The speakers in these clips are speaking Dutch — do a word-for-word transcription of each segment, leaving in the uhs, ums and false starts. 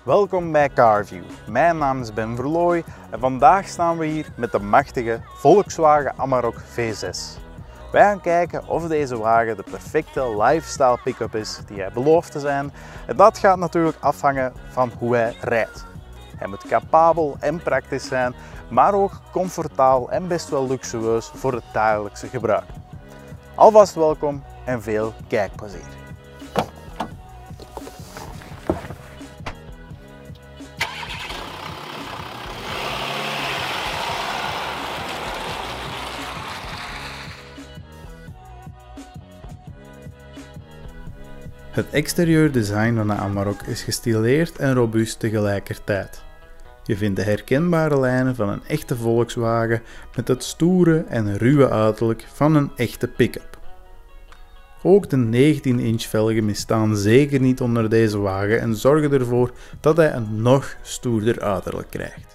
Welkom bij CarView. Mijn naam is Ben Verlooy en vandaag staan we hier met de machtige Volkswagen Amarok V zes. Wij gaan kijken of deze wagen de perfecte lifestyle pick-up is die hij belooft te zijn. En dat gaat natuurlijk afhangen van hoe hij rijdt. Hij moet capabel en praktisch zijn, maar ook comfortabel en best wel luxueus voor het dagelijkse gebruik. Alvast welkom en veel kijkplezier. Het exterieur design van de Amarok is gestileerd en robuust tegelijkertijd. Je vindt de herkenbare lijnen van een echte Volkswagen met het stoere en ruwe uiterlijk van een echte pick-up. Ook de negentien inch velgen misstaan zeker niet onder deze wagen en zorgen ervoor dat hij een nog stoerder uiterlijk krijgt.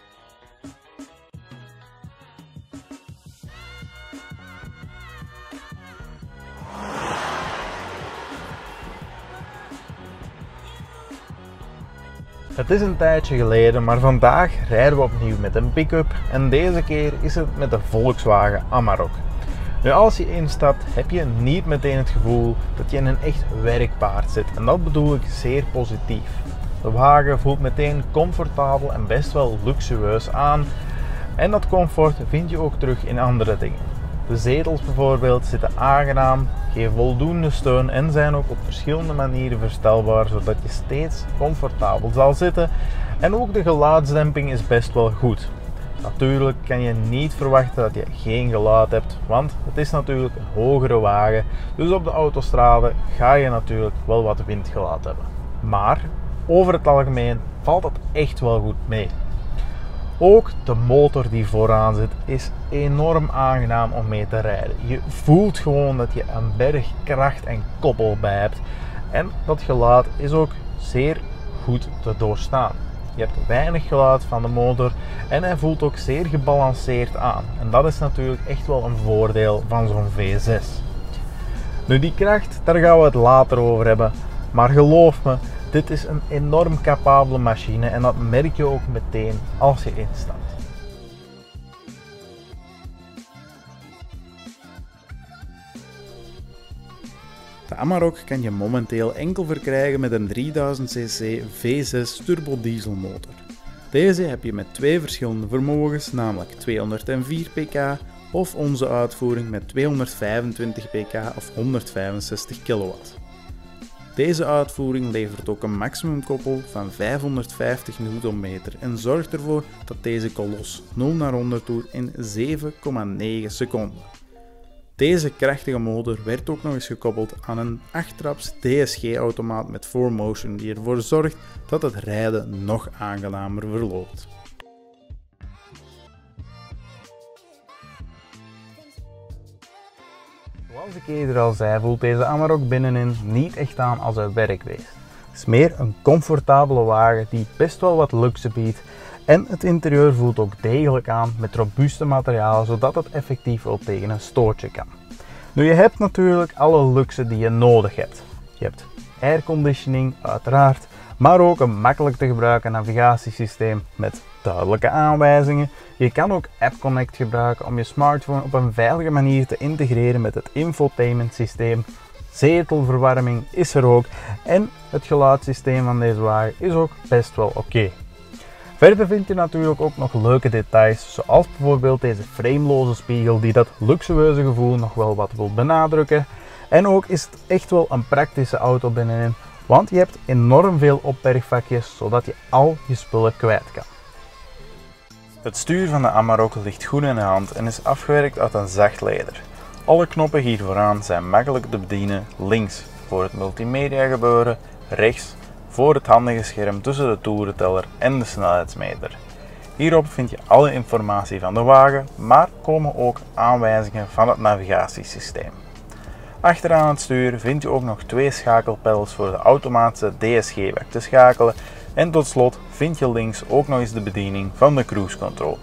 Het is een tijdje geleden, maar vandaag rijden we opnieuw met een pick-up en deze keer is het met de Volkswagen Amarok. Nu, als je instapt heb je niet meteen het gevoel dat je in een echt werkpaard zit en dat bedoel ik zeer positief. De wagen voelt meteen comfortabel en best wel luxueus aan en dat comfort vind je ook terug in andere dingen. De zetels bijvoorbeeld zitten aangenaam, geven voldoende steun en zijn ook op verschillende manieren verstelbaar zodat je steeds comfortabel zal zitten. En ook de geluidsdemping is best wel goed. Natuurlijk kan je niet verwachten dat je geen geluid hebt, want het is natuurlijk een hogere wagen. Dus op de autostraden ga je natuurlijk wel wat windgeluid hebben. Maar over het algemeen valt dat echt wel goed mee. Ook de motor die vooraan zit is enorm aangenaam om mee te rijden. Je voelt gewoon dat je een berg kracht en koppel bij hebt. En dat geluid is ook zeer goed te doorstaan. Je hebt weinig geluid van de motor en hij voelt ook zeer gebalanceerd aan. En dat is natuurlijk echt wel een voordeel van zo'n V zes. Nu, die kracht, daar gaan we het later over hebben. Maar geloof me, dit is een enorm capabele machine en dat merk je ook meteen als je instapt. De Amarok kan je momenteel enkel verkrijgen met een drieduizend cc V zes turbo dieselmotor. Deze heb je met twee verschillende vermogens, namelijk tweehonderdvier pk of onze uitvoering met tweehonderdvijfentwintig pk of honderdvijfenzestig kilowatt. Deze uitvoering levert ook een maximumkoppel van vijfhonderdvijftig newtonmeter en zorgt ervoor dat deze kolos nul naar honderd doet in zeven komma negen seconden. Deze krachtige motor werd ook nog eens gekoppeld aan een acht-traps D S G-automaat met four motion die ervoor zorgt dat het rijden nog aangenamer verloopt. Zoals ik eerder al zei, voelt deze Amarok binnenin niet echt aan als een werkbeest. Het is meer een comfortabele wagen die best wel wat luxe biedt en het interieur voelt ook degelijk aan met robuuste materialen zodat het effectief wel tegen een stootje kan. Nu, je hebt natuurlijk alle luxe die je nodig hebt. Je hebt airconditioning uiteraard, maar ook een makkelijk te gebruiken navigatiesysteem met duidelijke aanwijzingen. Je kan ook App Connect gebruiken om je smartphone op een veilige manier te integreren met het infotainment systeem. Zetelverwarming is er ook en het geluidssysteem van deze wagen is ook best wel oké. Okay. Verder vind je natuurlijk ook nog leuke details, zoals bijvoorbeeld deze frameloze spiegel die dat luxueuze gevoel nog wel wat wil benadrukken. En ook is het echt wel een praktische auto binnenin, want je hebt enorm veel opbergvakjes zodat je al je spullen kwijt kan. Het stuur van de Amarok ligt goed in de hand en is afgewerkt uit een zacht leder. Alle knoppen hier vooraan zijn makkelijk te bedienen, links voor het multimedia gebeuren, rechts voor het handige scherm tussen de toerenteller en de snelheidsmeter. Hierop vind je alle informatie van de wagen, maar komen ook aanwijzingen van het navigatiesysteem. Achteraan het stuur vind je ook nog twee schakelpedals voor de automatische D S G-bak te schakelen en tot slot vind je links ook nog eens de bediening van de cruise control.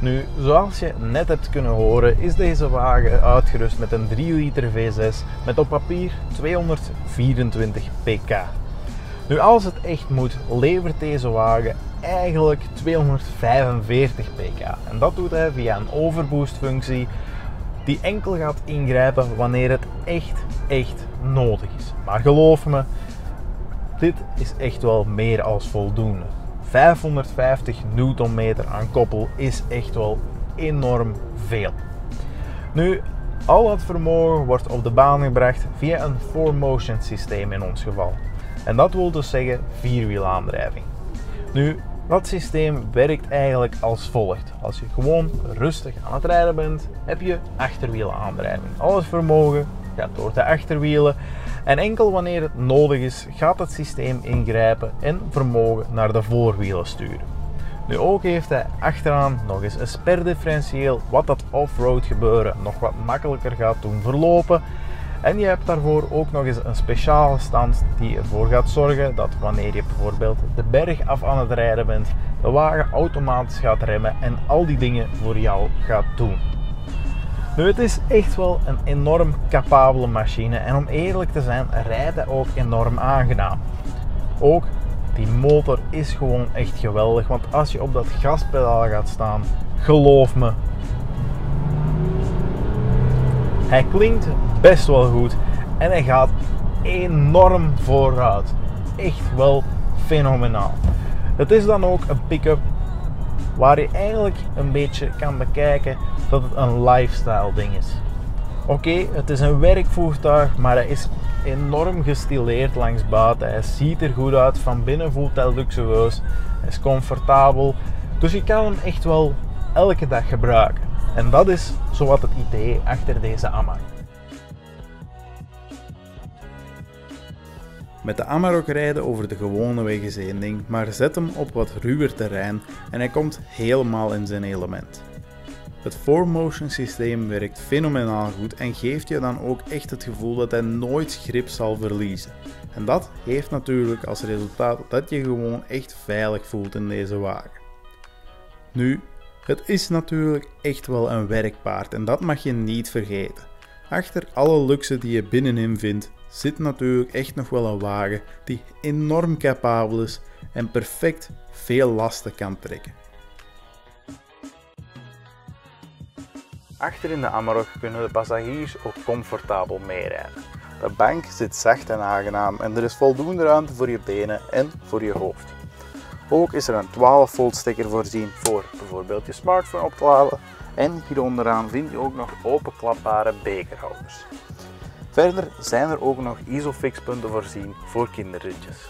Nu, zoals je net hebt kunnen horen, is deze wagen uitgerust met een drie liter V zes met op papier tweehonderdvierentwintig pk. Nu, als het echt moet, levert deze wagen eigenlijk tweehonderdvijfenveertig pk. En dat doet hij via een overboost functie die enkel gaat ingrijpen wanneer het echt, echt nodig is. Maar geloof me, dit is echt wel meer als voldoende. vijfhonderdvijftig newtonmeter aan koppel is echt wel enorm veel. Nu, al dat vermogen wordt op de baan gebracht via een four motion systeem in ons geval. En dat wil dus zeggen vierwielaandrijving. Nu, dat systeem werkt eigenlijk als volgt. Als je gewoon rustig aan het rijden bent, heb je achterwielaandrijving. Al het vermogen gaat door de achterwielen. En enkel wanneer het nodig is, gaat het systeem ingrijpen en vermogen naar de voorwielen sturen. Nu ook heeft hij achteraan nog eens een sperdifferentieel, wat dat off-road gebeuren nog wat makkelijker gaat doen verlopen. En je hebt daarvoor ook nog eens een speciale stand die ervoor gaat zorgen dat wanneer je bijvoorbeeld de berg af aan het rijden bent, de wagen automatisch gaat remmen en al die dingen voor jou gaat doen. Nu, het is echt wel een enorm capabele machine en om eerlijk te zijn, rijdt hij ook enorm aangenaam. Ook die motor is gewoon echt geweldig, want als je op dat gaspedaal gaat staan, geloof me, hij klinkt best wel goed en hij gaat enorm vooruit. Echt wel fenomenaal. Het is dan ook een pick-up waar je eigenlijk een beetje kan bekijken dat het een lifestyle ding is. Oké, okay, het is een werkvoertuig, maar hij is enorm gestileerd langs buiten. Hij ziet er goed uit, van binnen voelt hij luxueus, hij is comfortabel. Dus je kan hem echt wel elke dag gebruiken. En dat is zowat het idee achter deze Amarok. Met de Amarok rijden over de gewone weg is één ding, maar zet hem op wat ruwer terrein en hij komt helemaal in zijn element. Het four motion systeem werkt fenomenaal goed en geeft je dan ook echt het gevoel dat hij nooit grip zal verliezen. En dat heeft natuurlijk als resultaat dat je gewoon echt veilig voelt in deze wagen. Nu, het is natuurlijk echt wel een werkpaard en dat mag je niet vergeten. Achter alle luxe die je binnenin vindt, zit natuurlijk echt nog wel een wagen die enorm capabel is en perfect veel lasten kan trekken. Achter in de Amarok kunnen de passagiers ook comfortabel meerijden. De bank zit zacht en aangenaam en er is voldoende ruimte voor je benen en voor je hoofd. Ook is er een twaalf volt stekker voorzien voor bijvoorbeeld je smartphone op te laden en hier onderaan vind je ook nog openklapbare bekerhouders. Verder zijn er ook nog Isofix punten voorzien voor kinderritjes.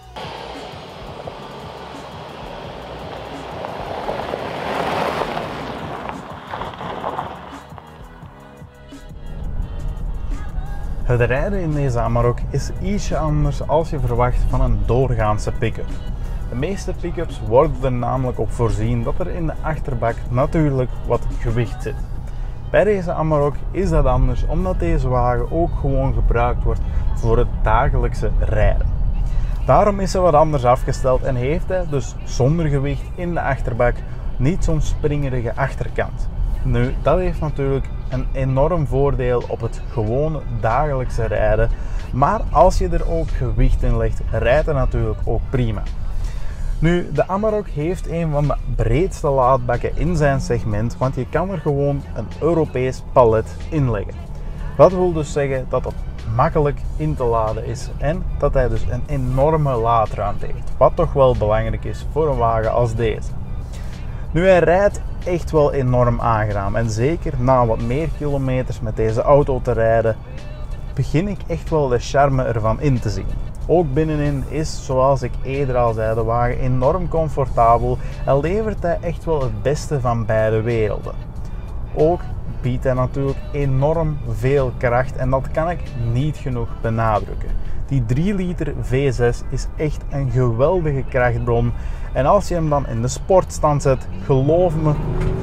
Het rijden in deze Amarok is ietsje anders als je verwacht van een doorgaanse pick-up. De meeste pick-ups worden er namelijk op voorzien dat er in de achterbak natuurlijk wat gewicht zit. Bij deze Amarok is dat anders omdat deze wagen ook gewoon gebruikt wordt voor het dagelijkse rijden. Daarom is hij wat anders afgesteld en heeft hij dus zonder gewicht in de achterbak niet zo'n springerige achterkant. Nu, dat heeft natuurlijk een enorm voordeel op het gewone dagelijkse rijden, maar als je er ook gewicht in legt, rijdt hij natuurlijk ook prima. Nu, de Amarok heeft een van de breedste laadbakken in zijn segment, want je kan er gewoon een Europees palet in leggen. Dat wil dus zeggen dat het makkelijk in te laden is en dat hij dus een enorme laadruimte heeft, wat toch wel belangrijk is voor een wagen als deze. Nu, hij rijdt echt wel enorm aangenaam en zeker na wat meer kilometers met deze auto te rijden, begin ik echt wel de charme ervan in te zien. Ook binnenin is, zoals ik eerder al zei, de wagen enorm comfortabel en levert hij echt wel het beste van beide werelden. Ook biedt hij natuurlijk enorm veel kracht en dat kan ik niet genoeg benadrukken. Die drie liter V zes is echt een geweldige krachtbron en als je hem dan in de sportstand zet, geloof me,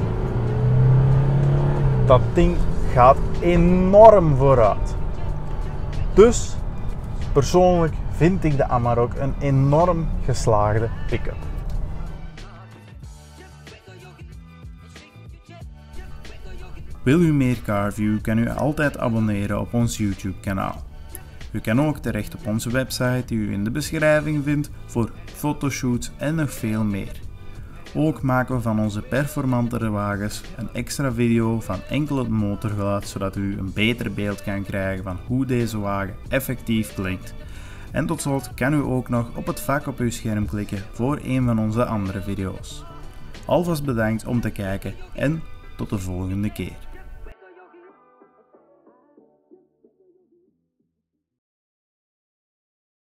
dat ding gaat enorm vooruit. Dus persoonlijk vind ik de Amarok een enorm geslaagde pick-up. Wil u meer Carview, kan u altijd abonneren op ons YouTube kanaal. U kan ook terecht op onze website die u in de beschrijving vindt voor fotoshoots en nog veel meer. Ook maken we van onze performantere wagens een extra video van enkel het motorgeluid, zodat u een beter beeld kan krijgen van hoe deze wagen effectief klinkt. En tot slot kan u ook nog op het vak op uw scherm klikken voor een van onze andere video's. Alvast bedankt om te kijken en tot de volgende keer.